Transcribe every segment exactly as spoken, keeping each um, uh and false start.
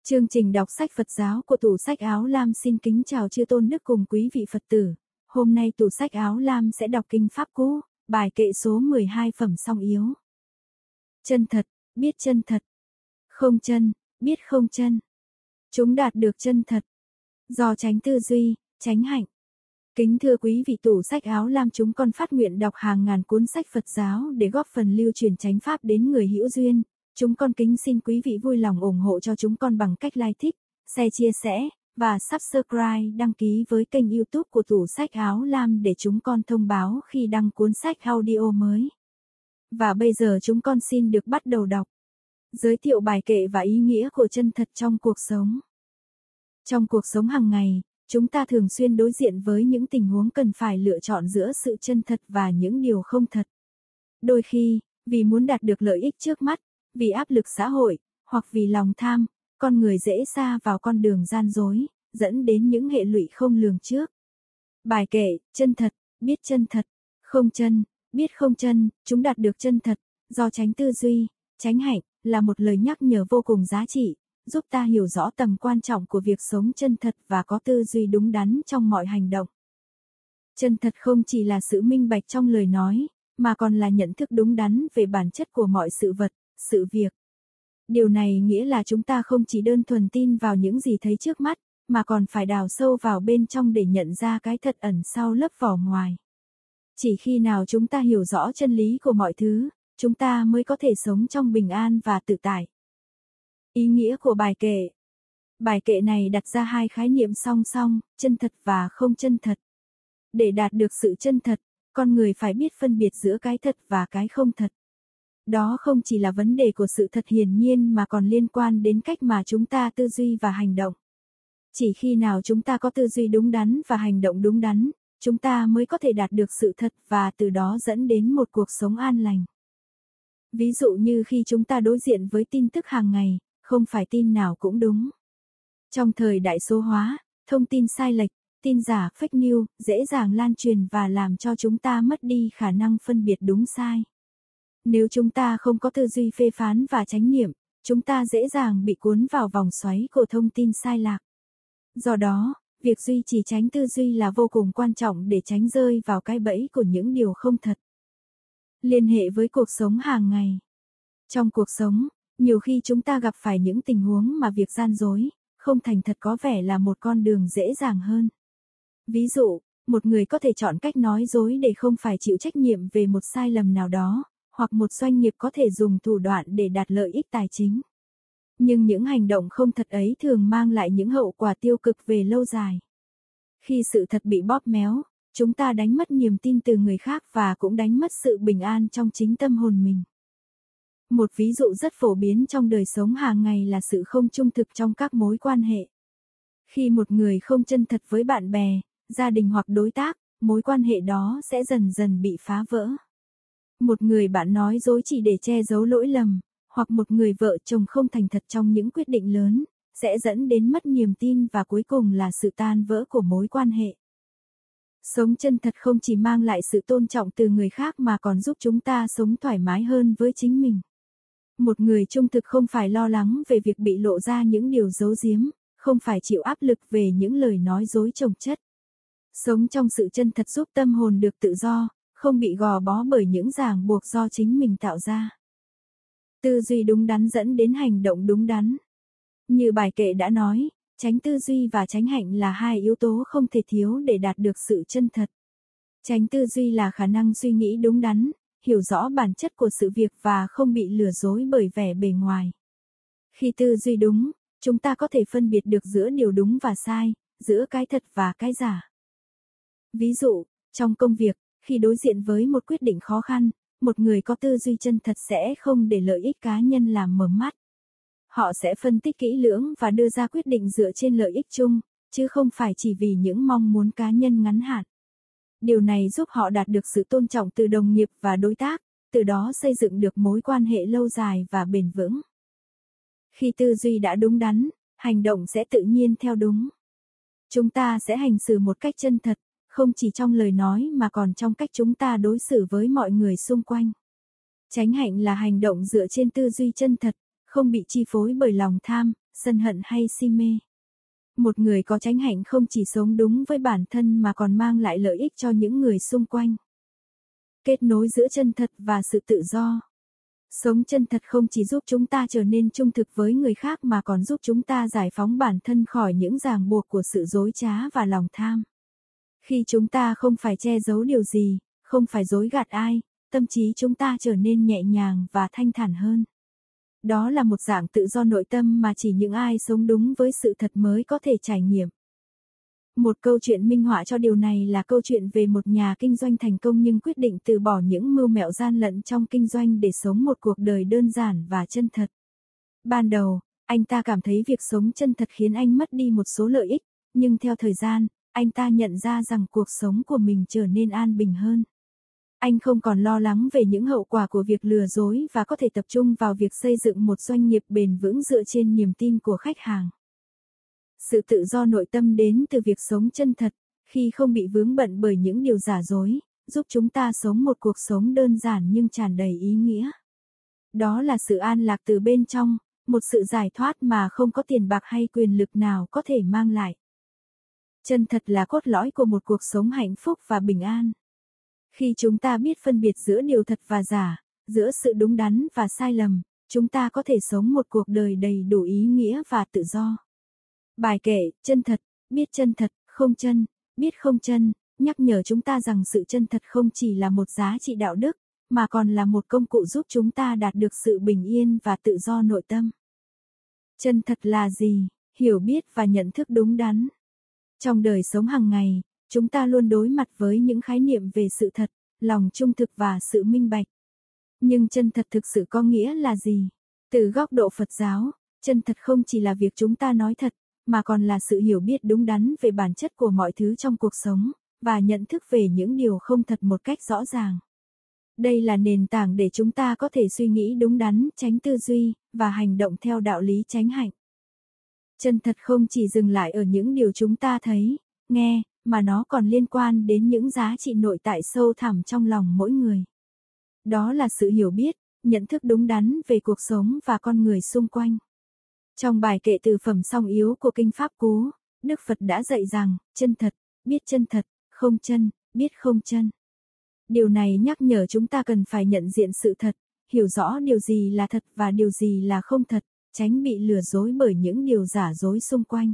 Chương trình đọc sách Phật giáo của Tủ Sách Áo Lam xin kính chào chư tôn đức cùng quý vị Phật tử. Hôm nay Tủ Sách Áo Lam sẽ đọc Kinh Pháp Cú, bài kệ số mười hai phẩm song yếu. Chân thật, biết chân thật. Không chân, biết không chân. Chúng đạt được chân thật. Do tránh tư duy, tránh hạnh. Kính thưa quý vị Tủ Sách Áo Lam, chúng con phát nguyện đọc hàng ngàn cuốn sách Phật giáo để góp phần lưu truyền chánh pháp đến người hữu duyên. Chúng con kính xin quý vị vui lòng ủng hộ cho chúng con bằng cách like thích, share chia sẻ, và subscribe đăng ký với kênh YouTube của Tủ Sách Áo Lam để chúng con thông báo khi đăng cuốn sách audio mới. Và bây giờ chúng con xin được bắt đầu đọc. Giới thiệu bài kệ và ý nghĩa của chân thật trong cuộc sống. Trong cuộc sống hàng ngày, chúng ta thường xuyên đối diện với những tình huống cần phải lựa chọn giữa sự chân thật và những điều không thật. Đôi khi, vì muốn đạt được lợi ích trước mắt, vì áp lực xã hội, hoặc vì lòng tham, con người dễ sa vào con đường gian dối, dẫn đến những hệ lụy không lường trước. Bài kệ, chân thật, biết chân thật, không chân, biết không chân, chúng đạt được chân thật, do tránh tư duy, tránh hạnh, là một lời nhắc nhở vô cùng giá trị, giúp ta hiểu rõ tầm quan trọng của việc sống chân thật và có tư duy đúng đắn trong mọi hành động. Chân thật không chỉ là sự minh bạch trong lời nói, mà còn là nhận thức đúng đắn về bản chất của mọi sự vật, sự việc. Điều này nghĩa là chúng ta không chỉ đơn thuần tin vào những gì thấy trước mắt, mà còn phải đào sâu vào bên trong để nhận ra cái thật ẩn sau lớp vỏ ngoài. Chỉ khi nào chúng ta hiểu rõ chân lý của mọi thứ, chúng ta mới có thể sống trong bình an và tự tại. Ý nghĩa của bài kệ. Bài kệ này đặt ra hai khái niệm song song, chân thật và không chân thật. Để đạt được sự chân thật, con người phải biết phân biệt giữa cái thật và cái không thật. Đó không chỉ là vấn đề của sự thật hiển nhiên mà còn liên quan đến cách mà chúng ta tư duy và hành động. Chỉ khi nào chúng ta có tư duy đúng đắn và hành động đúng đắn, chúng ta mới có thể đạt được sự thật và từ đó dẫn đến một cuộc sống an lành. Ví dụ như khi chúng ta đối diện với tin tức hàng ngày, không phải tin nào cũng đúng. Trong thời đại số hóa, thông tin sai lệch, tin giả, fake news, dễ dàng lan truyền và làm cho chúng ta mất đi khả năng phân biệt đúng sai. Nếu chúng ta không có tư duy phê phán và chánh niệm, chúng ta dễ dàng bị cuốn vào vòng xoáy của thông tin sai lạc. Do đó, việc duy trì tránh tư duy là vô cùng quan trọng để tránh rơi vào cái bẫy của những điều không thật. Liên hệ với cuộc sống hàng ngày. Trong cuộc sống, nhiều khi chúng ta gặp phải những tình huống mà việc gian dối, không thành thật có vẻ là một con đường dễ dàng hơn. Ví dụ, một người có thể chọn cách nói dối để không phải chịu trách nhiệm về một sai lầm nào đó, hoặc một doanh nghiệp có thể dùng thủ đoạn để đạt lợi ích tài chính. Nhưng những hành động không thật ấy thường mang lại những hậu quả tiêu cực về lâu dài. Khi sự thật bị bóp méo, chúng ta đánh mất niềm tin từ người khác và cũng đánh mất sự bình an trong chính tâm hồn mình. Một ví dụ rất phổ biến trong đời sống hàng ngày là sự không trung thực trong các mối quan hệ. Khi một người không chân thật với bạn bè, gia đình hoặc đối tác, mối quan hệ đó sẽ dần dần bị phá vỡ. Một người bạn nói dối chỉ để che giấu lỗi lầm, hoặc một người vợ chồng không thành thật trong những quyết định lớn, sẽ dẫn đến mất niềm tin và cuối cùng là sự tan vỡ của mối quan hệ. Sống chân thật không chỉ mang lại sự tôn trọng từ người khác mà còn giúp chúng ta sống thoải mái hơn với chính mình. Một người trung thực không phải lo lắng về việc bị lộ ra những điều giấu giếm, không phải chịu áp lực về những lời nói dối chồng chất. Sống trong sự chân thật giúp tâm hồn được tự do, không bị gò bó bởi những ràng buộc do chính mình tạo ra. Tư duy đúng đắn dẫn đến hành động đúng đắn. Như bài kệ đã nói, tránh tư duy và tránh hạnh là hai yếu tố không thể thiếu để đạt được sự chân thật. Tránh tư duy là khả năng suy nghĩ đúng đắn, hiểu rõ bản chất của sự việc và không bị lừa dối bởi vẻ bề ngoài. Khi tư duy đúng, chúng ta có thể phân biệt được giữa điều đúng và sai, giữa cái thật và cái giả. Ví dụ, trong công việc, khi đối diện với một quyết định khó khăn, một người có tư duy chân thật sẽ không để lợi ích cá nhân làm mờ mắt. Họ sẽ phân tích kỹ lưỡng và đưa ra quyết định dựa trên lợi ích chung, chứ không phải chỉ vì những mong muốn cá nhân ngắn hạn. Điều này giúp họ đạt được sự tôn trọng từ đồng nghiệp và đối tác, từ đó xây dựng được mối quan hệ lâu dài và bền vững. Khi tư duy đã đúng đắn, hành động sẽ tự nhiên theo đúng. Chúng ta sẽ hành xử một cách chân thật, không chỉ trong lời nói mà còn trong cách chúng ta đối xử với mọi người xung quanh. Chánh hạnh là hành động dựa trên tư duy chân thật, không bị chi phối bởi lòng tham, sân hận hay si mê. Một người có chánh hạnh không chỉ sống đúng với bản thân mà còn mang lại lợi ích cho những người xung quanh. Kết nối giữa chân thật và sự tự do. Sống chân thật không chỉ giúp chúng ta trở nên trung thực với người khác mà còn giúp chúng ta giải phóng bản thân khỏi những ràng buộc của sự dối trá và lòng tham. Khi chúng ta không phải che giấu điều gì, không phải dối gạt ai, tâm trí chúng ta trở nên nhẹ nhàng và thanh thản hơn. Đó là một dạng tự do nội tâm mà chỉ những ai sống đúng với sự thật mới có thể trải nghiệm. Một câu chuyện minh họa cho điều này là câu chuyện về một nhà kinh doanh thành công nhưng quyết định từ bỏ những mưu mẹo gian lận trong kinh doanh để sống một cuộc đời đơn giản và chân thật. Ban đầu, anh ta cảm thấy việc sống chân thật khiến anh mất đi một số lợi ích, nhưng theo thời gian, anh ta nhận ra rằng cuộc sống của mình trở nên an bình hơn. Anh không còn lo lắng về những hậu quả của việc lừa dối và có thể tập trung vào việc xây dựng một doanh nghiệp bền vững dựa trên niềm tin của khách hàng. Sự tự do nội tâm đến từ việc sống chân thật, khi không bị vướng bận bởi những điều giả dối, giúp chúng ta sống một cuộc sống đơn giản nhưng tràn đầy ý nghĩa. Đó là sự an lạc từ bên trong, một sự giải thoát mà không có tiền bạc hay quyền lực nào có thể mang lại. Chân thật là cốt lõi của một cuộc sống hạnh phúc và bình an. Khi chúng ta biết phân biệt giữa điều thật và giả, giữa sự đúng đắn và sai lầm, chúng ta có thể sống một cuộc đời đầy đủ ý nghĩa và tự do. Bài kệ, chân thật, biết chân thật, không chân, biết không chân, nhắc nhở chúng ta rằng sự chân thật không chỉ là một giá trị đạo đức, mà còn là một công cụ giúp chúng ta đạt được sự bình yên và tự do nội tâm. Chân thật là gì? Hiểu biết và nhận thức đúng đắn. Trong đời sống hàng ngày, chúng ta luôn đối mặt với những khái niệm về sự thật, lòng trung thực và sự minh bạch. Nhưng chân thật thực sự có nghĩa là gì? Từ góc độ Phật giáo, chân thật không chỉ là việc chúng ta nói thật, mà còn là sự hiểu biết đúng đắn về bản chất của mọi thứ trong cuộc sống, và nhận thức về những điều không thật một cách rõ ràng. Đây là nền tảng để chúng ta có thể suy nghĩ đúng đắn, tránh tư duy, và hành động theo đạo lý chánh hạnh. Chân thật không chỉ dừng lại ở những điều chúng ta thấy, nghe, mà nó còn liên quan đến những giá trị nội tại sâu thẳm trong lòng mỗi người. Đó là sự hiểu biết, nhận thức đúng đắn về cuộc sống và con người xung quanh. Trong bài kệ từ phẩm song yếu của Kinh Pháp Cú, Đức Phật đã dạy rằng, chân thật, biết chân thật, không chân, biết không chân. Điều này nhắc nhở chúng ta cần phải nhận diện sự thật, hiểu rõ điều gì là thật và điều gì là không thật, tránh bị lừa dối bởi những điều giả dối xung quanh.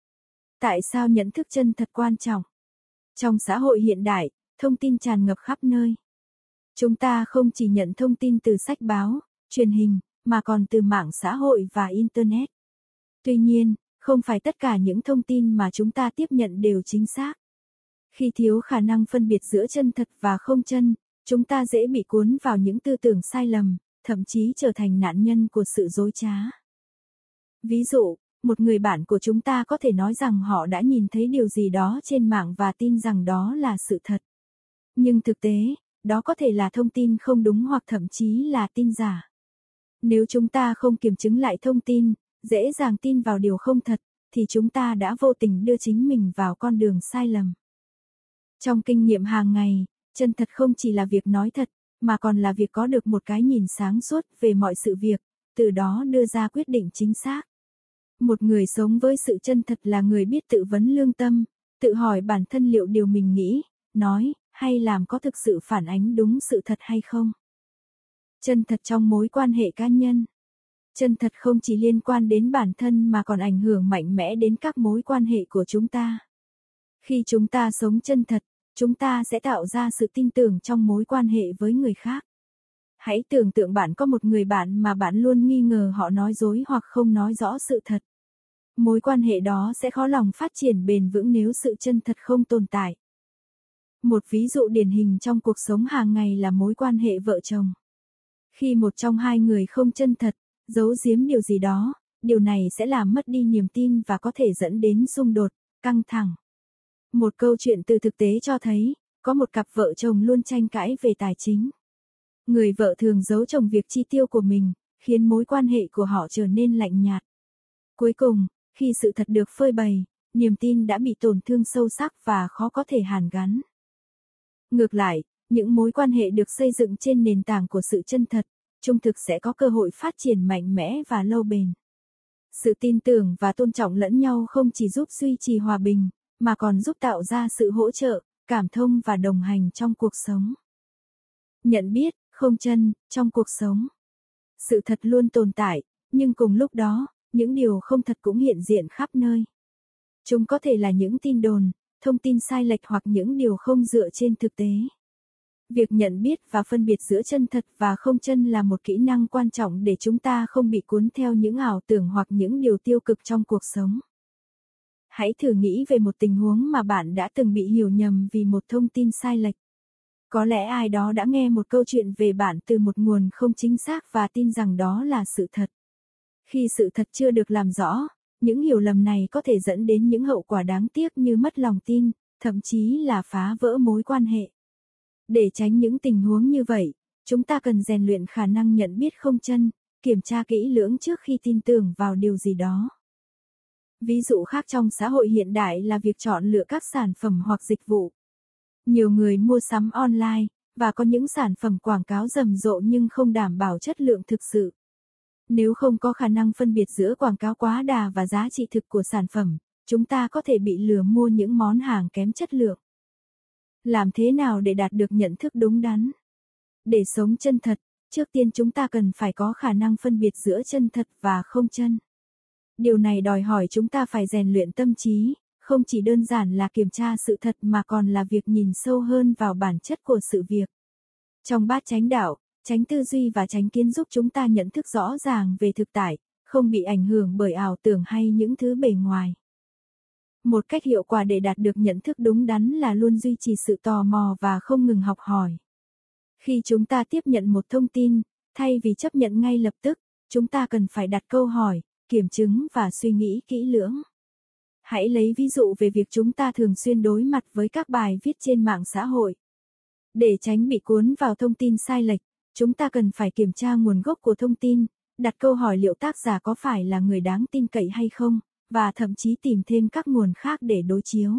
Tại sao nhận thức chân thật quan trọng? Trong xã hội hiện đại, thông tin tràn ngập khắp nơi. Chúng ta không chỉ nhận thông tin từ sách báo, truyền hình, mà còn từ mạng xã hội và Internet. Tuy nhiên, không phải tất cả những thông tin mà chúng ta tiếp nhận đều chính xác. Khi thiếu khả năng phân biệt giữa chân thật và không chân, chúng ta dễ bị cuốn vào những tư tưởng sai lầm, thậm chí trở thành nạn nhân của sự dối trá. Ví dụ, một người bạn của chúng ta có thể nói rằng họ đã nhìn thấy điều gì đó trên mạng và tin rằng đó là sự thật. Nhưng thực tế, đó có thể là thông tin không đúng hoặc thậm chí là tin giả. Nếu chúng ta không kiểm chứng lại thông tin, dễ dàng tin vào điều không thật, thì chúng ta đã vô tình đưa chính mình vào con đường sai lầm. Trong kinh nghiệm hàng ngày, chân thật không chỉ là việc nói thật, mà còn là việc có được một cái nhìn sáng suốt về mọi sự việc, từ đó đưa ra quyết định chính xác. Một người sống với sự chân thật là người biết tự vấn lương tâm, tự hỏi bản thân liệu điều mình nghĩ, nói, hay làm có thực sự phản ánh đúng sự thật hay không. Chân thật trong mối quan hệ cá nhân. Chân thật không chỉ liên quan đến bản thân mà còn ảnh hưởng mạnh mẽ đến các mối quan hệ của chúng ta. Khi chúng ta sống chân thật, chúng ta sẽ tạo ra sự tin tưởng trong mối quan hệ với người khác. Hãy tưởng tượng bạn có một người bạn mà bạn luôn nghi ngờ họ nói dối hoặc không nói rõ sự thật. Mối quan hệ đó sẽ khó lòng phát triển bền vững nếu sự chân thật không tồn tại. Một ví dụ điển hình trong cuộc sống hàng ngày là mối quan hệ vợ chồng. Khi một trong hai người không chân thật, giấu giếm điều gì đó, điều này sẽ làm mất đi niềm tin và có thể dẫn đến xung đột, căng thẳng. Một câu chuyện từ thực tế cho thấy, có một cặp vợ chồng luôn tranh cãi về tài chính. Người vợ thường giấu chồng việc chi tiêu của mình, khiến mối quan hệ của họ trở nên lạnh nhạt. Cuối cùng, khi sự thật được phơi bày, niềm tin đã bị tổn thương sâu sắc và khó có thể hàn gắn. Ngược lại, những mối quan hệ được xây dựng trên nền tảng của sự chân thật, trung thực sẽ có cơ hội phát triển mạnh mẽ và lâu bền. Sự tin tưởng và tôn trọng lẫn nhau không chỉ giúp duy trì hòa bình, mà còn giúp tạo ra sự hỗ trợ, cảm thông và đồng hành trong cuộc sống. Nhận biết, không chân, trong cuộc sống. Sự thật luôn tồn tại, nhưng cùng lúc đó, những điều không thật cũng hiện diện khắp nơi. Chúng có thể là những tin đồn, thông tin sai lệch hoặc những điều không dựa trên thực tế. Việc nhận biết và phân biệt giữa chân thật và không chân là một kỹ năng quan trọng để chúng ta không bị cuốn theo những ảo tưởng hoặc những điều tiêu cực trong cuộc sống. Hãy thử nghĩ về một tình huống mà bạn đã từng bị hiểu nhầm vì một thông tin sai lệch. Có lẽ ai đó đã nghe một câu chuyện về bạn từ một nguồn không chính xác và tin rằng đó là sự thật. Khi sự thật chưa được làm rõ, những hiểu lầm này có thể dẫn đến những hậu quả đáng tiếc như mất lòng tin, thậm chí là phá vỡ mối quan hệ. Để tránh những tình huống như vậy, chúng ta cần rèn luyện khả năng nhận biết không chân, kiểm tra kỹ lưỡng trước khi tin tưởng vào điều gì đó. Ví dụ khác trong xã hội hiện đại là việc chọn lựa các sản phẩm hoặc dịch vụ. Nhiều người mua sắm online, và có những sản phẩm quảng cáo rầm rộ nhưng không đảm bảo chất lượng thực sự. Nếu không có khả năng phân biệt giữa quảng cáo quá đà và giá trị thực của sản phẩm, chúng ta có thể bị lừa mua những món hàng kém chất lượng. Làm thế nào để đạt được nhận thức đúng đắn? Để sống chân thật, trước tiên chúng ta cần phải có khả năng phân biệt giữa chân thật và không chân. Điều này đòi hỏi chúng ta phải rèn luyện tâm trí, không chỉ đơn giản là kiểm tra sự thật mà còn là việc nhìn sâu hơn vào bản chất của sự việc. Trong bát chánh đạo, chánh tư duy và chánh kiến giúp chúng ta nhận thức rõ ràng về thực tại, không bị ảnh hưởng bởi ảo tưởng hay những thứ bề ngoài. Một cách hiệu quả để đạt được nhận thức đúng đắn là luôn duy trì sự tò mò và không ngừng học hỏi. Khi chúng ta tiếp nhận một thông tin, thay vì chấp nhận ngay lập tức, chúng ta cần phải đặt câu hỏi, kiểm chứng và suy nghĩ kỹ lưỡng. Hãy lấy ví dụ về việc chúng ta thường xuyên đối mặt với các bài viết trên mạng xã hội. Để tránh bị cuốn vào thông tin sai lệch, chúng ta cần phải kiểm tra nguồn gốc của thông tin, đặt câu hỏi liệu tác giả có phải là người đáng tin cậy hay không, và thậm chí tìm thêm các nguồn khác để đối chiếu.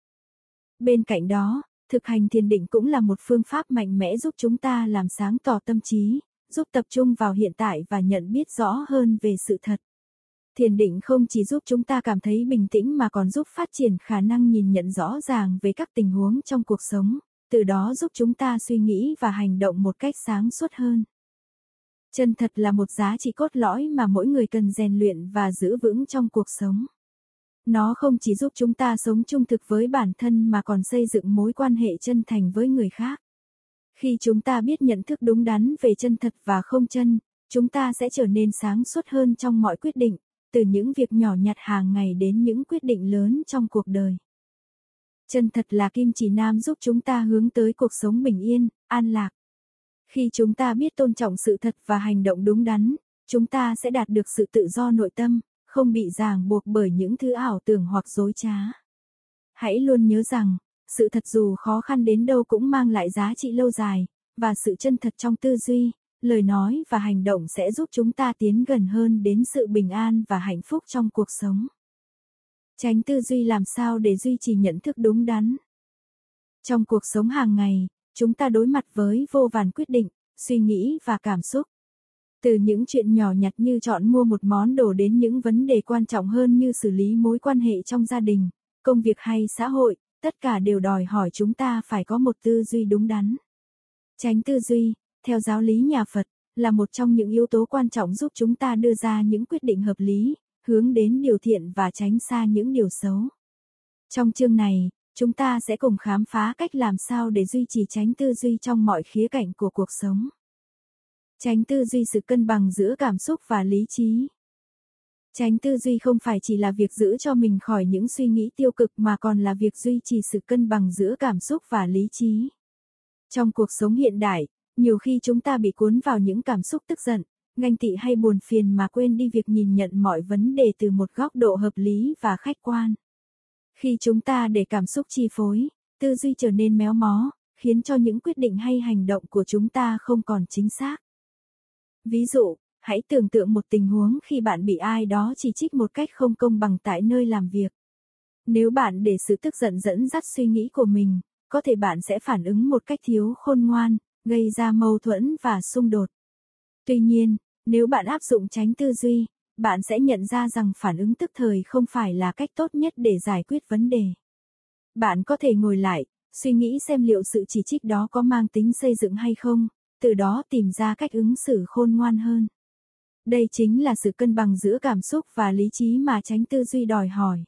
Bên cạnh đó, thực hành thiền định cũng là một phương pháp mạnh mẽ giúp chúng ta làm sáng tỏ tâm trí, giúp tập trung vào hiện tại và nhận biết rõ hơn về sự thật. Thiền định không chỉ giúp chúng ta cảm thấy bình tĩnh mà còn giúp phát triển khả năng nhìn nhận rõ ràng về các tình huống trong cuộc sống, từ đó giúp chúng ta suy nghĩ và hành động một cách sáng suốt hơn. Chân thật là một giá trị cốt lõi mà mỗi người cần rèn luyện và giữ vững trong cuộc sống. Nó không chỉ giúp chúng ta sống trung thực với bản thân mà còn xây dựng mối quan hệ chân thành với người khác. Khi chúng ta biết nhận thức đúng đắn về chân thật và không chân, chúng ta sẽ trở nên sáng suốt hơn trong mọi quyết định, từ những việc nhỏ nhặt hàng ngày đến những quyết định lớn trong cuộc đời. Chân thật là kim chỉ nam giúp chúng ta hướng tới cuộc sống bình yên, an lạc. Khi chúng ta biết tôn trọng sự thật và hành động đúng đắn, chúng ta sẽ đạt được sự tự do nội tâm, không bị ràng buộc bởi những thứ ảo tưởng hoặc dối trá. Hãy luôn nhớ rằng, sự thật dù khó khăn đến đâu cũng mang lại giá trị lâu dài, và sự chân thật trong tư duy, lời nói và hành động sẽ giúp chúng ta tiến gần hơn đến sự bình an và hạnh phúc trong cuộc sống. Tránh tư duy làm sao để duy trì nhận thức đúng đắn? Trong cuộc sống hàng ngày, chúng ta đối mặt với vô vàn quyết định, suy nghĩ và cảm xúc. Từ những chuyện nhỏ nhặt như chọn mua một món đồ đến những vấn đề quan trọng hơn như xử lý mối quan hệ trong gia đình, công việc hay xã hội, tất cả đều đòi hỏi chúng ta phải có một tư duy đúng đắn. Tránh tư duy, theo giáo lý nhà Phật, là một trong những yếu tố quan trọng giúp chúng ta đưa ra những quyết định hợp lý, hướng đến điều thiện và tránh xa những điều xấu. Trong chương này, chúng ta sẽ cùng khám phá cách làm sao để duy trì tránh tư duy trong mọi khía cạnh của cuộc sống. Tránh tư duy sự cân bằng giữa cảm xúc và lý trí. Tránh tư duy không phải chỉ là việc giữ cho mình khỏi những suy nghĩ tiêu cực mà còn là việc duy trì sự cân bằng giữa cảm xúc và lý trí. Trong cuộc sống hiện đại, nhiều khi chúng ta bị cuốn vào những cảm xúc tức giận, ganh tị hay buồn phiền mà quên đi việc nhìn nhận mọi vấn đề từ một góc độ hợp lý và khách quan. Khi chúng ta để cảm xúc chi phối, tư duy trở nên méo mó, khiến cho những quyết định hay hành động của chúng ta không còn chính xác. Ví dụ, hãy tưởng tượng một tình huống khi bạn bị ai đó chỉ trích một cách không công bằng tại nơi làm việc. Nếu bạn để sự tức giận dẫn dắt suy nghĩ của mình, có thể bạn sẽ phản ứng một cách thiếu khôn ngoan, gây ra mâu thuẫn và xung đột. Tuy nhiên, nếu bạn áp dụng tránh tư duy, bạn sẽ nhận ra rằng phản ứng tức thời không phải là cách tốt nhất để giải quyết vấn đề. Bạn có thể ngồi lại, suy nghĩ xem liệu sự chỉ trích đó có mang tính xây dựng hay không, từ đó tìm ra cách ứng xử khôn ngoan hơn. Đây chính là sự cân bằng giữa cảm xúc và lý trí mà tránh tư duy đòi hỏi.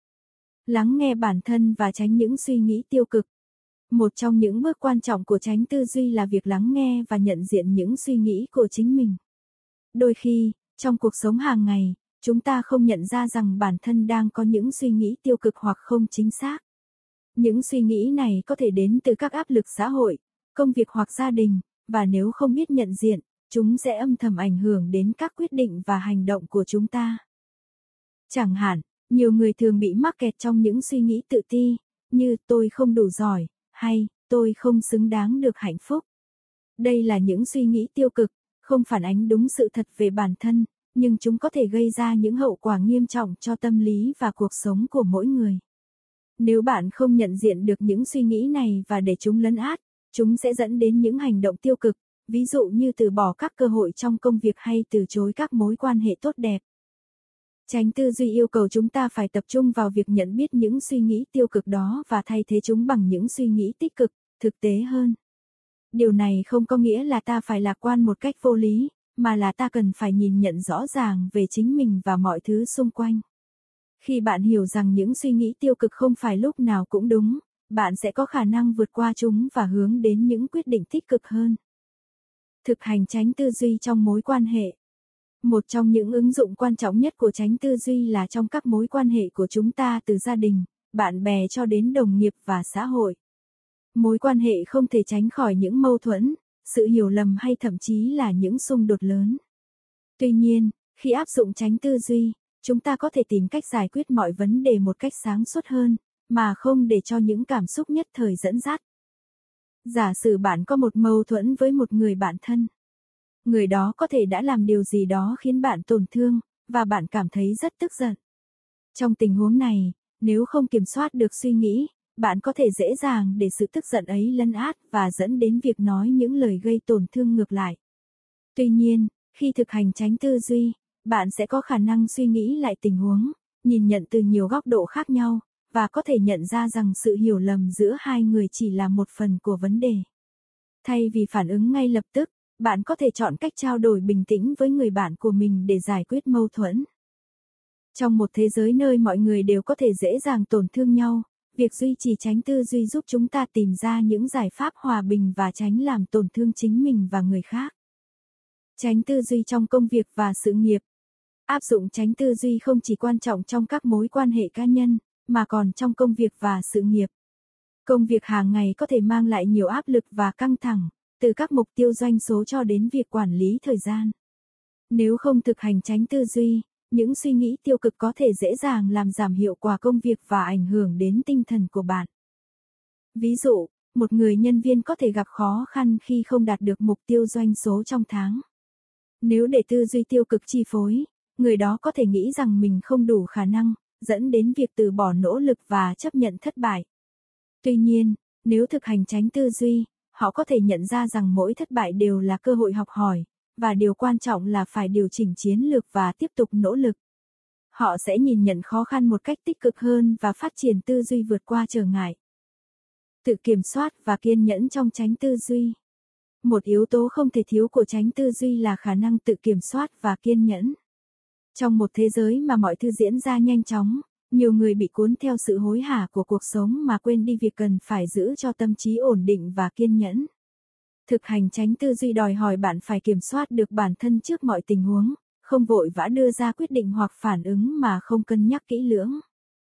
Lắng nghe bản thân và tránh những suy nghĩ tiêu cực. Một trong những bước quan trọng của tránh tư duy là việc lắng nghe và nhận diện những suy nghĩ của chính mình. Đôi khi, trong cuộc sống hàng ngày, chúng ta không nhận ra rằng bản thân đang có những suy nghĩ tiêu cực hoặc không chính xác. Những suy nghĩ này có thể đến từ các áp lực xã hội, công việc hoặc gia đình, và nếu không biết nhận diện, chúng sẽ âm thầm ảnh hưởng đến các quyết định và hành động của chúng ta. Chẳng hạn, nhiều người thường bị mắc kẹt trong những suy nghĩ tự ti, như tôi không đủ giỏi, hay tôi không xứng đáng được hạnh phúc. Đây là những suy nghĩ tiêu cực, không phản ánh đúng sự thật về bản thân, nhưng chúng có thể gây ra những hậu quả nghiêm trọng cho tâm lý và cuộc sống của mỗi người. Nếu bạn không nhận diện được những suy nghĩ này và để chúng lấn át, chúng sẽ dẫn đến những hành động tiêu cực, ví dụ như từ bỏ các cơ hội trong công việc hay từ chối các mối quan hệ tốt đẹp. Tránh tư duy yêu cầu chúng ta phải tập trung vào việc nhận biết những suy nghĩ tiêu cực đó và thay thế chúng bằng những suy nghĩ tích cực, thực tế hơn. Điều này không có nghĩa là ta phải lạc quan một cách vô lý, mà là ta cần phải nhìn nhận rõ ràng về chính mình và mọi thứ xung quanh. Khi bạn hiểu rằng những suy nghĩ tiêu cực không phải lúc nào cũng đúng, bạn sẽ có khả năng vượt qua chúng và hướng đến những quyết định tích cực hơn. Thực hành tránh tư duy trong mối quan hệ. Một trong những ứng dụng quan trọng nhất của tránh tư duy là trong các mối quan hệ của chúng ta, từ gia đình, bạn bè cho đến đồng nghiệp và xã hội. Mối quan hệ không thể tránh khỏi những mâu thuẫn, sự hiểu lầm hay thậm chí là những xung đột lớn. Tuy nhiên, khi áp dụng tránh tư duy, chúng ta có thể tìm cách giải quyết mọi vấn đề một cách sáng suốt hơn, mà không để cho những cảm xúc nhất thời dẫn dắt. Giả sử bạn có một mâu thuẫn với một người bạn thân. Người đó có thể đã làm điều gì đó khiến bạn tổn thương, và bạn cảm thấy rất tức giận. Trong tình huống này, nếu không kiểm soát được suy nghĩ, bạn có thể dễ dàng để sự tức giận ấy lấn át và dẫn đến việc nói những lời gây tổn thương ngược lại. Tuy nhiên, khi thực hành tránh tư duy, bạn sẽ có khả năng suy nghĩ lại tình huống, nhìn nhận từ nhiều góc độ khác nhau, và có thể nhận ra rằng sự hiểu lầm giữa hai người chỉ là một phần của vấn đề. Thay vì phản ứng ngay lập tức, bạn có thể chọn cách trao đổi bình tĩnh với người bạn của mình để giải quyết mâu thuẫn. Trong một thế giới nơi mọi người đều có thể dễ dàng tổn thương nhau, việc duy trì tránh tư duy giúp chúng ta tìm ra những giải pháp hòa bình và tránh làm tổn thương chính mình và người khác. Tránh tư duy trong công việc và sự nghiệp. Áp dụng tránh tư duy không chỉ quan trọng trong các mối quan hệ cá nhân, mà còn trong công việc và sự nghiệp. Công việc hàng ngày có thể mang lại nhiều áp lực và căng thẳng, từ các mục tiêu doanh số cho đến việc quản lý thời gian. Nếu không thực hành tránh tư duy, những suy nghĩ tiêu cực có thể dễ dàng làm giảm hiệu quả công việc và ảnh hưởng đến tinh thần của bạn. Ví dụ, một người nhân viên có thể gặp khó khăn khi không đạt được mục tiêu doanh số trong tháng. Nếu để tư duy tiêu cực chi phối, người đó có thể nghĩ rằng mình không đủ khả năng, dẫn đến việc từ bỏ nỗ lực và chấp nhận thất bại. Tuy nhiên, nếu thực hành tránh tư duy, họ có thể nhận ra rằng mỗi thất bại đều là cơ hội học hỏi, và điều quan trọng là phải điều chỉnh chiến lược và tiếp tục nỗ lực. Họ sẽ nhìn nhận khó khăn một cách tích cực hơn và phát triển tư duy vượt qua trở ngại. Tự kiểm soát và kiên nhẫn trong tránh tư duy. Một yếu tố không thể thiếu của tránh tư duy là khả năng tự kiểm soát và kiên nhẫn. Trong một thế giới mà mọi thứ diễn ra nhanh chóng, nhiều người bị cuốn theo sự hối hả của cuộc sống mà quên đi việc cần phải giữ cho tâm trí ổn định và kiên nhẫn. Thực hành tránh tư duy đòi hỏi bạn phải kiểm soát được bản thân trước mọi tình huống, không vội vã đưa ra quyết định hoặc phản ứng mà không cân nhắc kỹ lưỡng.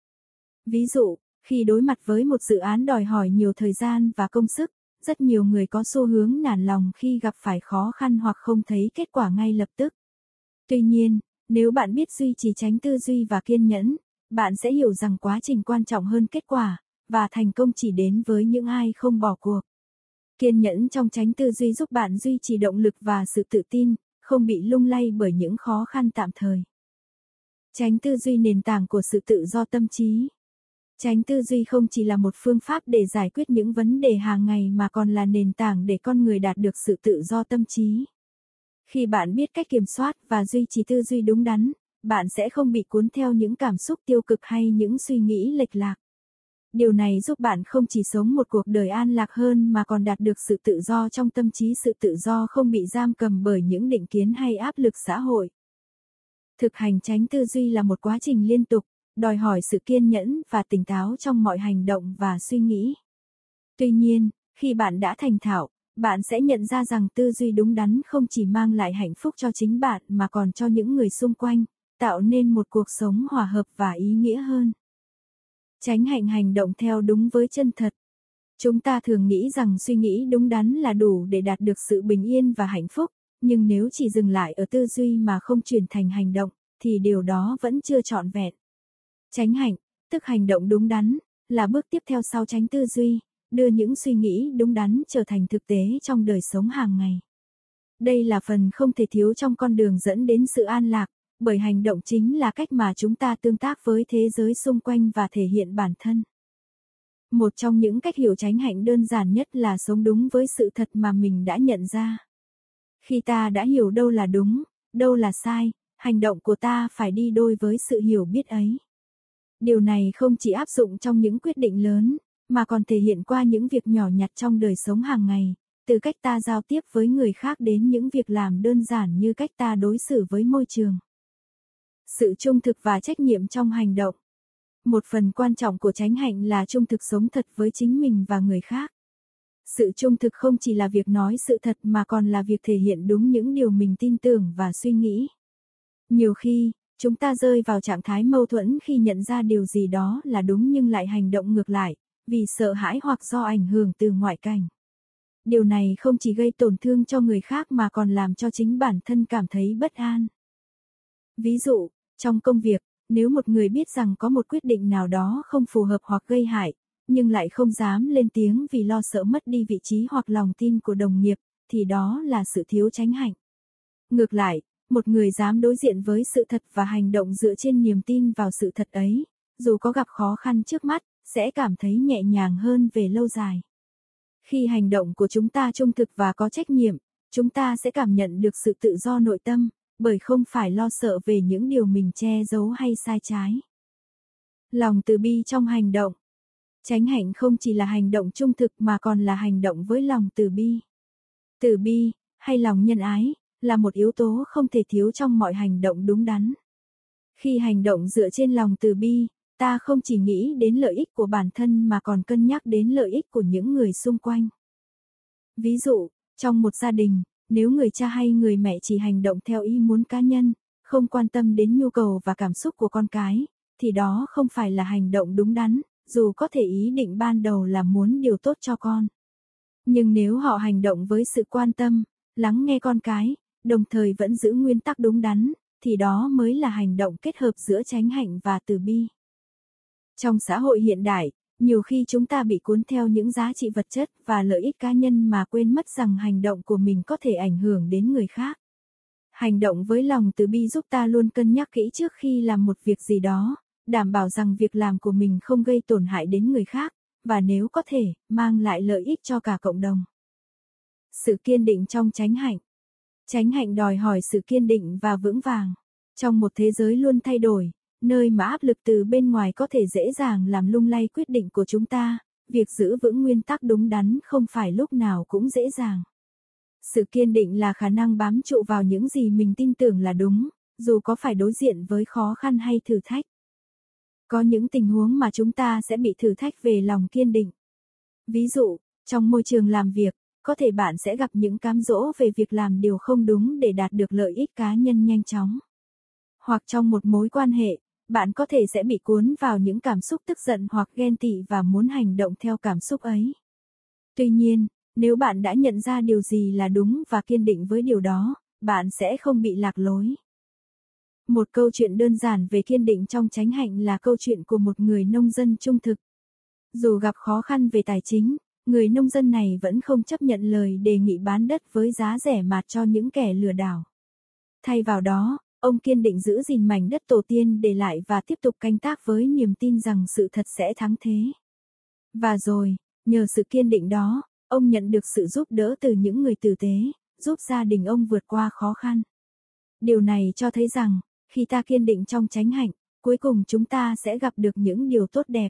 Ví dụ, khi đối mặt với một dự án đòi hỏi nhiều thời gian và công sức, rất nhiều người có xu hướng nản lòng khi gặp phải khó khăn hoặc không thấy kết quả ngay lập tức. Tuy nhiên, nếu bạn biết duy trì tránh tư duy và kiên nhẫn, bạn sẽ hiểu rằng quá trình quan trọng hơn kết quả, và thành công chỉ đến với những ai không bỏ cuộc. Kiên nhẫn trong tránh tư duy giúp bạn duy trì động lực và sự tự tin, không bị lung lay bởi những khó khăn tạm thời. Tránh tư duy nền tảng của sự tự do tâm trí. Tránh tư duy không chỉ là một phương pháp để giải quyết những vấn đề hàng ngày mà còn là nền tảng để con người đạt được sự tự do tâm trí. Khi bạn biết cách kiểm soát và duy trì tư duy đúng đắn, bạn sẽ không bị cuốn theo những cảm xúc tiêu cực hay những suy nghĩ lệch lạc. Điều này giúp bạn không chỉ sống một cuộc đời an lạc hơn mà còn đạt được sự tự do trong tâm trí, sự tự do không bị giam cầm bởi những định kiến hay áp lực xã hội. Thực hành tránh tư duy là một quá trình liên tục, đòi hỏi sự kiên nhẫn và tỉnh táo trong mọi hành động và suy nghĩ. Tuy nhiên, khi bạn đã thành thạo, bạn sẽ nhận ra rằng tư duy đúng đắn không chỉ mang lại hạnh phúc cho chính bạn mà còn cho những người xung quanh, tạo nên một cuộc sống hòa hợp và ý nghĩa hơn. Chánh hạnh hành động theo đúng với chân thật. Chúng ta thường nghĩ rằng suy nghĩ đúng đắn là đủ để đạt được sự bình yên và hạnh phúc, nhưng nếu chỉ dừng lại ở tư duy mà không chuyển thành hành động, thì điều đó vẫn chưa trọn vẹn. Chánh hạnh, tức hành động đúng đắn, là bước tiếp theo sau chánh tư duy, đưa những suy nghĩ đúng đắn trở thành thực tế trong đời sống hàng ngày. Đây là phần không thể thiếu trong con đường dẫn đến sự an lạc, bởi hành động chính là cách mà chúng ta tương tác với thế giới xung quanh và thể hiện bản thân. Một trong những cách hiểu chánh hạnh đơn giản nhất là sống đúng với sự thật mà mình đã nhận ra. Khi ta đã hiểu đâu là đúng, đâu là sai, hành động của ta phải đi đôi với sự hiểu biết ấy. Điều này không chỉ áp dụng trong những quyết định lớn, mà còn thể hiện qua những việc nhỏ nhặt trong đời sống hàng ngày, từ cách ta giao tiếp với người khác đến những việc làm đơn giản như cách ta đối xử với môi trường. Sự trung thực và trách nhiệm trong hành động. Một phần quan trọng của chánh hạnh là trung thực sống thật với chính mình và người khác. Sự trung thực không chỉ là việc nói sự thật mà còn là việc thể hiện đúng những điều mình tin tưởng và suy nghĩ. Nhiều khi, chúng ta rơi vào trạng thái mâu thuẫn khi nhận ra điều gì đó là đúng nhưng lại hành động ngược lại, vì sợ hãi hoặc do ảnh hưởng từ ngoại cảnh. Điều này không chỉ gây tổn thương cho người khác mà còn làm cho chính bản thân cảm thấy bất an. Ví dụ, trong công việc, nếu một người biết rằng có một quyết định nào đó không phù hợp hoặc gây hại, nhưng lại không dám lên tiếng vì lo sợ mất đi vị trí hoặc lòng tin của đồng nghiệp, thì đó là sự thiếu chánh hạnh. Ngược lại, một người dám đối diện với sự thật và hành động dựa trên niềm tin vào sự thật ấy, dù có gặp khó khăn trước mắt, sẽ cảm thấy nhẹ nhàng hơn về lâu dài. Khi hành động của chúng ta trung thực và có trách nhiệm, chúng ta sẽ cảm nhận được sự tự do nội tâm, bởi không phải lo sợ về những điều mình che giấu hay sai trái. Lòng từ bi trong hành động. Chánh hạnh không chỉ là hành động trung thực mà còn là hành động với lòng từ bi. Từ bi, hay lòng nhân ái, là một yếu tố không thể thiếu trong mọi hành động đúng đắn. Khi hành động dựa trên lòng từ bi, ta không chỉ nghĩ đến lợi ích của bản thân mà còn cân nhắc đến lợi ích của những người xung quanh. Ví dụ, trong một gia đình, nếu người cha hay người mẹ chỉ hành động theo ý muốn cá nhân, không quan tâm đến nhu cầu và cảm xúc của con cái, thì đó không phải là hành động đúng đắn, dù có thể ý định ban đầu là muốn điều tốt cho con. Nhưng nếu họ hành động với sự quan tâm, lắng nghe con cái, đồng thời vẫn giữ nguyên tắc đúng đắn, thì đó mới là hành động kết hợp giữa chánh hạnh và từ bi. Trong xã hội hiện đại, nhiều khi chúng ta bị cuốn theo những giá trị vật chất và lợi ích cá nhân mà quên mất rằng hành động của mình có thể ảnh hưởng đến người khác. Hành động với lòng từ bi giúp ta luôn cân nhắc kỹ trước khi làm một việc gì đó, đảm bảo rằng việc làm của mình không gây tổn hại đến người khác, và nếu có thể, mang lại lợi ích cho cả cộng đồng. Sự kiên định trong chánh hạnh. Chánh hạnh đòi hỏi sự kiên định và vững vàng. Trong một thế giới luôn thay đổi, nơi mà áp lực từ bên ngoài có thể dễ dàng làm lung lay quyết định của chúng ta, việc giữ vững nguyên tắc đúng đắn không phải lúc nào cũng dễ dàng. Sự kiên định là khả năng bám trụ vào những gì mình tin tưởng là đúng, dù có phải đối diện với khó khăn hay thử thách. Có những tình huống mà chúng ta sẽ bị thử thách về lòng kiên định. Ví dụ, trong môi trường làm việc, có thể bạn sẽ gặp những cám dỗ về việc làm điều không đúng để đạt được lợi ích cá nhân nhanh chóng. Hoặc trong một mối quan hệ, bạn có thể sẽ bị cuốn vào những cảm xúc tức giận hoặc ghen tị và muốn hành động theo cảm xúc ấy. Tuy nhiên, nếu bạn đã nhận ra điều gì là đúng và kiên định với điều đó, bạn sẽ không bị lạc lối. Một câu chuyện đơn giản về kiên định trong chánh hạnh là câu chuyện của một người nông dân trung thực. Dù gặp khó khăn về tài chính, người nông dân này vẫn không chấp nhận lời đề nghị bán đất với giá rẻ mạt cho những kẻ lừa đảo. Thay vào đó, ông kiên định giữ gìn mảnh đất tổ tiên để lại và tiếp tục canh tác với niềm tin rằng sự thật sẽ thắng thế. Và rồi, nhờ sự kiên định đó, ông nhận được sự giúp đỡ từ những người tử tế, giúp gia đình ông vượt qua khó khăn. Điều này cho thấy rằng, Khi ta kiên định trong chánh hạnh, cuối cùng chúng ta sẽ gặp được những điều tốt đẹp.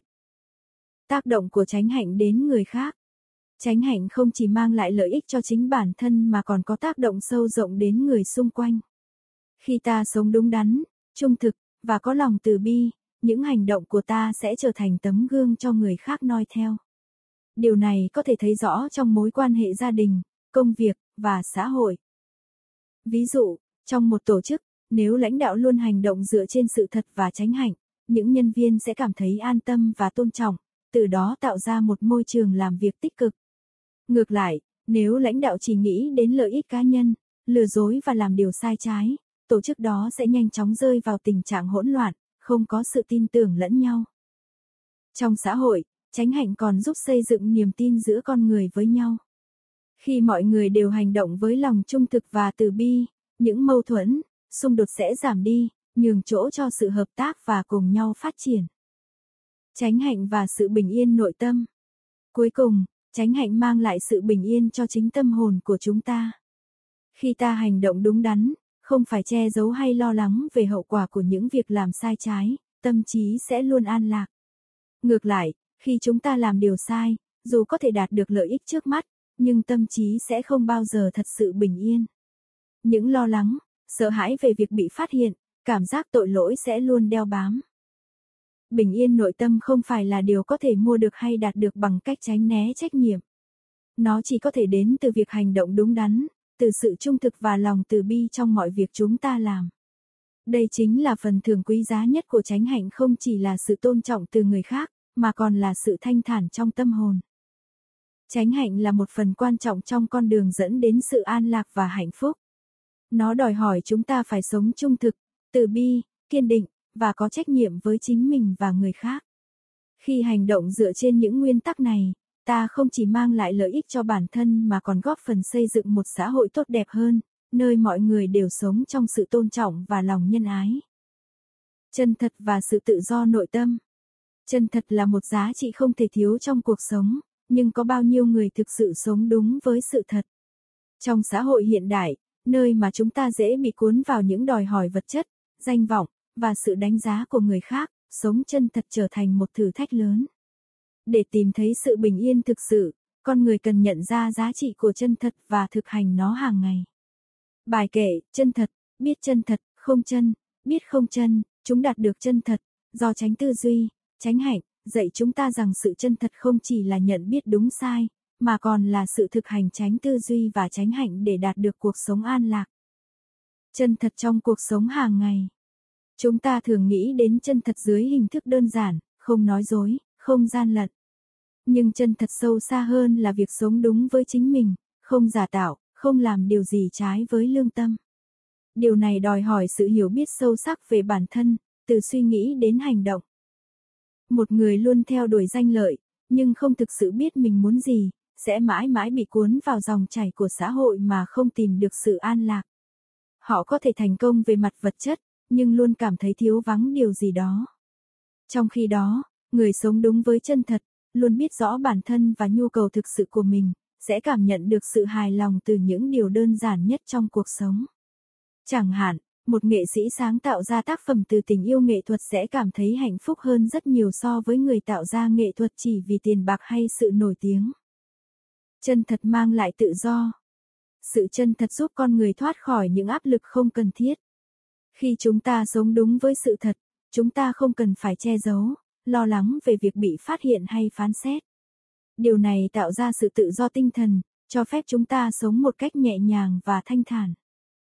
Tác động của chánh hạnh đến người khác. Chánh hạnh không chỉ mang lại lợi ích cho chính bản thân mà còn có tác động sâu rộng đến người xung quanh. Khi ta sống đúng đắn, trung thực, và có lòng từ bi, những hành động của ta sẽ trở thành tấm gương cho người khác noi theo. Điều này có thể thấy rõ trong mối quan hệ gia đình, công việc, và xã hội. Ví dụ, trong một tổ chức, nếu lãnh đạo luôn hành động dựa trên sự thật và chánh hạnh, những nhân viên sẽ cảm thấy an tâm và tôn trọng, từ đó tạo ra một môi trường làm việc tích cực. Ngược lại, nếu lãnh đạo chỉ nghĩ đến lợi ích cá nhân, lừa dối và làm điều sai trái, tổ chức đó sẽ nhanh chóng rơi vào tình trạng hỗn loạn, không có sự tin tưởng lẫn nhau. Trong xã hội, chánh hạnh còn giúp xây dựng niềm tin giữa con người với nhau. Khi mọi người đều hành động với lòng trung thực và từ bi, những mâu thuẫn, xung đột sẽ giảm đi, nhường chỗ cho sự hợp tác và cùng nhau phát triển. Chánh hạnh và sự bình yên nội tâm. Cuối cùng, chánh hạnh mang lại sự bình yên cho chính tâm hồn của chúng ta. Khi ta hành động đúng đắn, không phải che giấu hay lo lắng về hậu quả của những việc làm sai trái, tâm trí sẽ luôn an lạc. Ngược lại, khi chúng ta làm điều sai, dù có thể đạt được lợi ích trước mắt, nhưng tâm trí sẽ không bao giờ thật sự bình yên. Những lo lắng, sợ hãi về việc bị phát hiện, cảm giác tội lỗi sẽ luôn đeo bám. Bình yên nội tâm không phải là điều có thể mua được hay đạt được bằng cách tránh né trách nhiệm. Nó chỉ có thể đến từ việc hành động đúng đắn, từ sự trung thực và lòng từ bi trong mọi việc chúng ta làm. Đây chính là phần thưởng quý giá nhất của chánh hạnh, không chỉ là sự tôn trọng từ người khác, mà còn là sự thanh thản trong tâm hồn. Chánh hạnh là một phần quan trọng trong con đường dẫn đến sự an lạc và hạnh phúc. Nó đòi hỏi chúng ta phải sống trung thực, từ bi, kiên định, và có trách nhiệm với chính mình và người khác. Khi hành động dựa trên những nguyên tắc này, ta không chỉ mang lại lợi ích cho bản thân mà còn góp phần xây dựng một xã hội tốt đẹp hơn, nơi mọi người đều sống trong sự tôn trọng và lòng nhân ái. Chân thật và sự tự do nội tâm. Chân thật là một giá trị không thể thiếu trong cuộc sống, nhưng có bao nhiêu người thực sự sống đúng với sự thật? Trong xã hội hiện đại, nơi mà chúng ta dễ bị cuốn vào những đòi hỏi vật chất, danh vọng, và sự đánh giá của người khác, sống chân thật trở thành một thử thách lớn. Để tìm thấy sự bình yên thực sự, con người cần nhận ra giá trị của chân thật và thực hành nó hàng ngày. Bài kệ, chân thật, biết chân thật, không chân, biết không chân, chúng đạt được chân thật, do chánh tư duy, chánh hạnh, dạy chúng ta rằng sự chân thật không chỉ là nhận biết đúng sai, mà còn là sự thực hành chánh tư duy và chánh hạnh để đạt được cuộc sống an lạc. Chân thật trong cuộc sống hàng ngày. Chúng ta thường nghĩ đến chân thật dưới hình thức đơn giản, không nói dối, không gian lận. Nhưng chân thật sâu xa hơn là việc sống đúng với chính mình, không giả tạo, không làm điều gì trái với lương tâm. Điều này đòi hỏi sự hiểu biết sâu sắc về bản thân, từ suy nghĩ đến hành động. Một người luôn theo đuổi danh lợi, nhưng không thực sự biết mình muốn gì, sẽ mãi mãi bị cuốn vào dòng chảy của xã hội mà không tìm được sự an lạc. Họ có thể thành công về mặt vật chất, nhưng luôn cảm thấy thiếu vắng điều gì đó. Trong khi đó, người sống đúng với chân thật, luôn biết rõ bản thân và nhu cầu thực sự của mình, sẽ cảm nhận được sự hài lòng từ những điều đơn giản nhất trong cuộc sống. Chẳng hạn, một nghệ sĩ sáng tạo ra tác phẩm từ tình yêu nghệ thuật sẽ cảm thấy hạnh phúc hơn rất nhiều so với người tạo ra nghệ thuật chỉ vì tiền bạc hay sự nổi tiếng. Chân thật mang lại tự do. Sự chân thật giúp con người thoát khỏi những áp lực không cần thiết. Khi chúng ta sống đúng với sự thật, chúng ta không cần phải che giấu, lo lắng về việc bị phát hiện hay phán xét. Điều này tạo ra sự tự do tinh thần, cho phép chúng ta sống một cách nhẹ nhàng và thanh thản.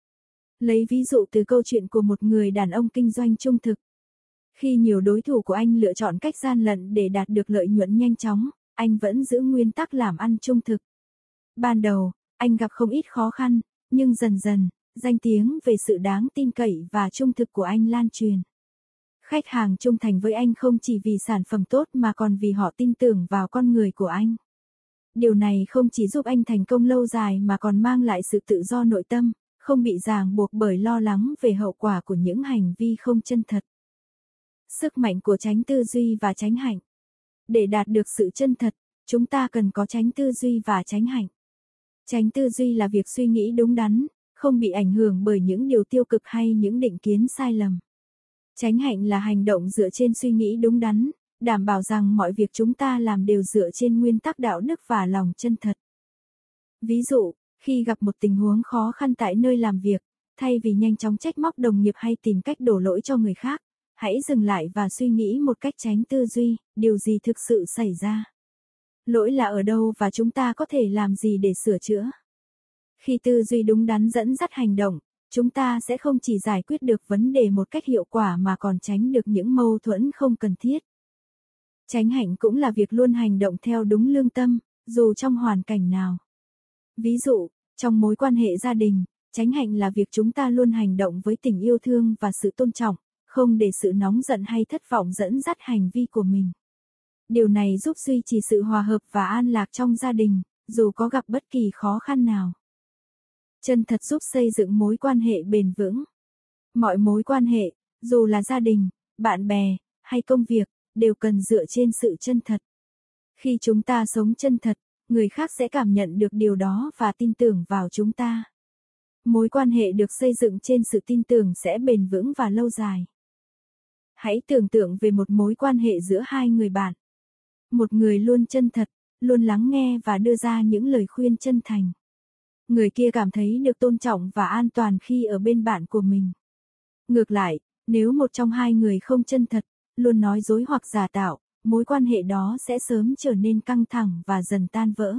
Lấy ví dụ từ câu chuyện của một người đàn ông kinh doanh trung thực. Khi nhiều đối thủ của anh lựa chọn cách gian lận để đạt được lợi nhuận nhanh chóng, anh vẫn giữ nguyên tắc làm ăn trung thực. Ban đầu, anh gặp không ít khó khăn, nhưng dần dần, danh tiếng về sự đáng tin cậy và trung thực của anh lan truyền. Khách hàng trung thành với anh không chỉ vì sản phẩm tốt mà còn vì họ tin tưởng vào con người của anh. Điều này không chỉ giúp anh thành công lâu dài mà còn mang lại sự tự do nội tâm, không bị ràng buộc bởi lo lắng về hậu quả của những hành vi không chân thật. Sức mạnh của chánh tư duy và chánh hạnh. Để đạt được sự chân thật, chúng ta cần có chánh tư duy và chánh hạnh. Chánh tư duy là việc suy nghĩ đúng đắn, không bị ảnh hưởng bởi những điều tiêu cực hay những định kiến sai lầm. Chánh hạnh là hành động dựa trên suy nghĩ đúng đắn, đảm bảo rằng mọi việc chúng ta làm đều dựa trên nguyên tắc đạo đức và lòng chân thật. Ví dụ, khi gặp một tình huống khó khăn tại nơi làm việc, thay vì nhanh chóng trách móc đồng nghiệp hay tìm cách đổ lỗi cho người khác, hãy dừng lại và suy nghĩ một cách tránh tư duy, điều gì thực sự xảy ra. Lỗi là ở đâu và chúng ta có thể làm gì để sửa chữa. Khi tư duy đúng đắn dẫn dắt hành động, chúng ta sẽ không chỉ giải quyết được vấn đề một cách hiệu quả mà còn tránh được những mâu thuẫn không cần thiết. Chánh hạnh cũng là việc luôn hành động theo đúng lương tâm, dù trong hoàn cảnh nào. Ví dụ, trong mối quan hệ gia đình, chánh hạnh là việc chúng ta luôn hành động với tình yêu thương và sự tôn trọng, không để sự nóng giận hay thất vọng dẫn dắt hành vi của mình. Điều này giúp duy trì sự hòa hợp và an lạc trong gia đình, dù có gặp bất kỳ khó khăn nào. Chân thật giúp xây dựng mối quan hệ bền vững. Mọi mối quan hệ, dù là gia đình, bạn bè, hay công việc, đều cần dựa trên sự chân thật. Khi chúng ta sống chân thật, người khác sẽ cảm nhận được điều đó và tin tưởng vào chúng ta. Mối quan hệ được xây dựng trên sự tin tưởng sẽ bền vững và lâu dài. Hãy tưởng tượng về một mối quan hệ giữa hai người bạn. Một người luôn chân thật, luôn lắng nghe và đưa ra những lời khuyên chân thành. Người kia cảm thấy được tôn trọng và an toàn khi ở bên bạn của mình. Ngược lại, nếu một trong hai người không chân thật, luôn nói dối hoặc giả tạo, mối quan hệ đó sẽ sớm trở nên căng thẳng và dần tan vỡ.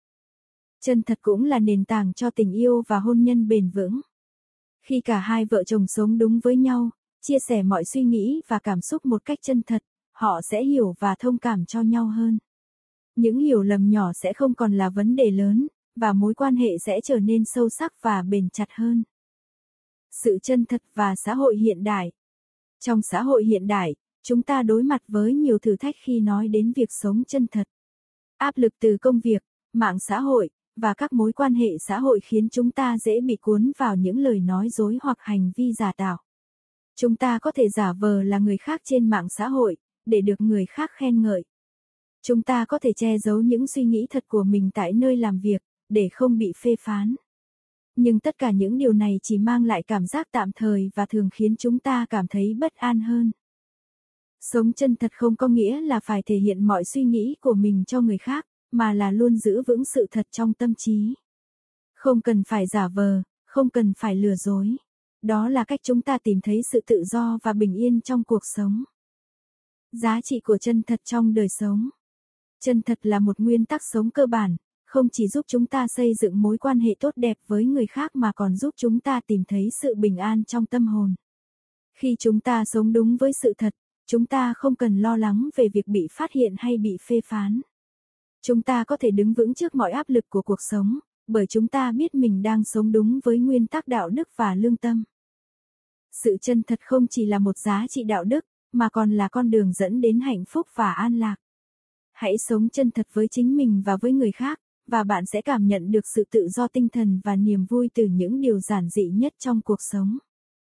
Chân thật cũng là nền tảng cho tình yêu và hôn nhân bền vững. Khi cả hai vợ chồng sống đúng với nhau, chia sẻ mọi suy nghĩ và cảm xúc một cách chân thật, họ sẽ hiểu và thông cảm cho nhau hơn. Những hiểu lầm nhỏ sẽ không còn là vấn đề lớn, và mối quan hệ sẽ trở nên sâu sắc và bền chặt hơn. Sự chân thật và xã hội hiện đại. Trong xã hội hiện đại, chúng ta đối mặt với nhiều thử thách khi nói đến việc sống chân thật. Áp lực từ công việc, mạng xã hội, và các mối quan hệ xã hội khiến chúng ta dễ bị cuốn vào những lời nói dối hoặc hành vi giả tạo. Chúng ta có thể giả vờ là người khác trên mạng xã hội, để được người khác khen ngợi. Chúng ta có thể che giấu những suy nghĩ thật của mình tại nơi làm việc, để không bị phê phán. Nhưng tất cả những điều này chỉ mang lại cảm giác tạm thời và thường khiến chúng ta cảm thấy bất an hơn. Sống chân thật không có nghĩa là phải thể hiện mọi suy nghĩ của mình cho người khác, mà là luôn giữ vững sự thật trong tâm trí. Không cần phải giả vờ, không cần phải lừa dối. Đó là cách chúng ta tìm thấy sự tự do và bình yên trong cuộc sống. Giá trị của chân thật trong đời sống. Chân thật là một nguyên tắc sống cơ bản, không chỉ giúp chúng ta xây dựng mối quan hệ tốt đẹp với người khác mà còn giúp chúng ta tìm thấy sự bình an trong tâm hồn. Khi chúng ta sống đúng với sự thật, chúng ta không cần lo lắng về việc bị phát hiện hay bị phê phán. Chúng ta có thể đứng vững trước mọi áp lực của cuộc sống, bởi chúng ta biết mình đang sống đúng với nguyên tắc đạo đức và lương tâm. Sự chân thật không chỉ là một giá trị đạo đức, mà còn là con đường dẫn đến hạnh phúc và an lạc. Hãy sống chân thật với chính mình và với người khác, và bạn sẽ cảm nhận được sự tự do tinh thần và niềm vui từ những điều giản dị nhất trong cuộc sống.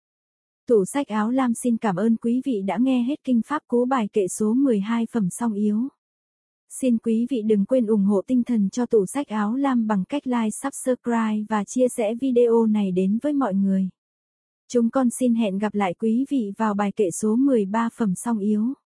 Tủ sách áo lam xin cảm ơn quý vị đã nghe hết kinh pháp cú bài kệ số mười hai phẩm song yếu. Xin quý vị đừng quên ủng hộ tinh thần cho tủ sách áo lam bằng cách like, subscribe và chia sẻ video này đến với mọi người. Chúng con xin hẹn gặp lại quý vị vào bài kệ số mười ba phẩm song yếu.